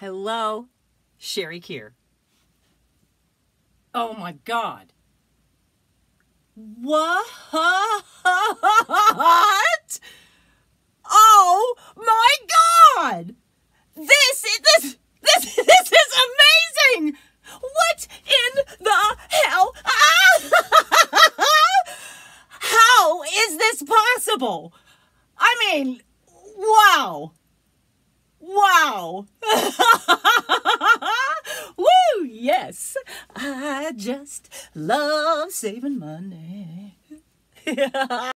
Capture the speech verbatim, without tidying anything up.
Hello, Sherry Keir. Oh my God. What? Oh my God! This is this this this is amazing! What in the hell? How is this possible? I mean, wow. Wow. Woo, yes. I just love saving money.